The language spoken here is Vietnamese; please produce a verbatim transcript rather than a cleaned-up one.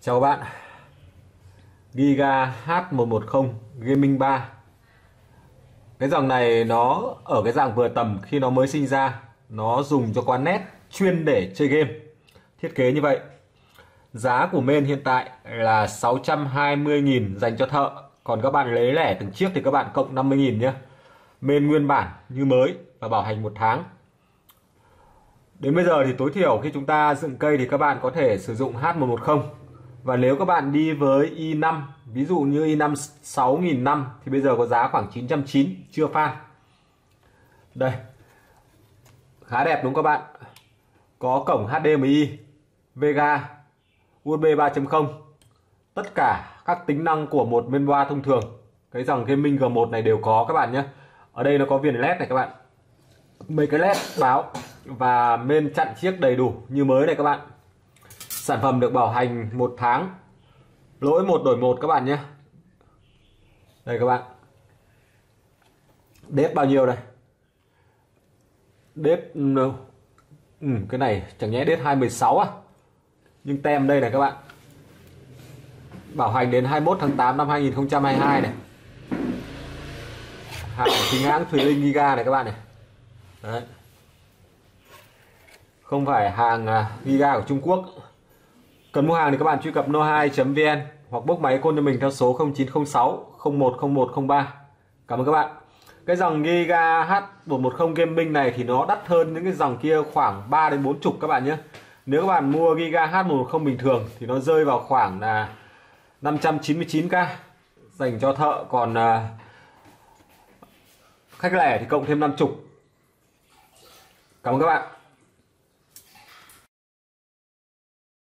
Chào các bạn. Giga H một một không Gaming ba. Cái dòng này nó ở cái dạng vừa tầm khi nó mới sinh ra. Nó dùng cho quán net chuyên để chơi game. Thiết kế như vậy. Giá của main hiện tại là sáu trăm hai mươi nghìn dành cho thợ. Còn các bạn lấy lẻ từng chiếc thì các bạn cộng năm mươi nghìn nhé. Main nguyên bản như mới và bảo hành một tháng. Đến bây giờ thì tối thiểu khi chúng ta dựng cây thì các bạn có thể sử dụng H một một không. Và nếu các bạn đi với i năm, ví dụ như i năm sáu nghìn năm thì bây giờ có giá khoảng chín trăm chín mươi, chưa fan. Đây. Khá đẹp đúng không các bạn? Có cổng H D M I, Vega, U S B ba chấm không. Tất cả các tính năng của một main board thông thường. Cái dòng Gaming G một này đều có các bạn nhé. Ở đây nó có viền led này các bạn. Mấy cái led báo và main chặn chiếc đầy đủ như mới này các bạn. Sản phẩm được bảo hành một tháng. Lỗi một đổi một các bạn nhé. Đây các bạn. Đếp bao nhiêu đây? Đếp ừ, cái này chẳng nhẽ đếp hai mươi sáu à? Nhưng tem đây này các bạn. Bảo hành đến hai mươi mốt tháng tám năm hai nghìn không trăm hai mươi hai này. Hàng chính hãng Thùy Linh Giga này các bạn này. Đấy. Không phải hàng Giga của Trung Quốc. Cần mua hàng thì các bạn truy cập no hai chấm vn hoặc bốc máy call cho mình theo số không chín không sáu không một không một không ba. Cảm ơn các bạn. Cái dòng Giga H một một không Gaming này thì nó đắt hơn những cái dòng kia khoảng ba đến bốn mươi các bạn nhé. Nếu các bạn mua Giga H một một không bình thường thì nó rơi vào khoảng là năm trăm chín mươi chín k dành cho thợ, còn khách lẻ thì cộng thêm năm mươi. Cảm ơn các bạn.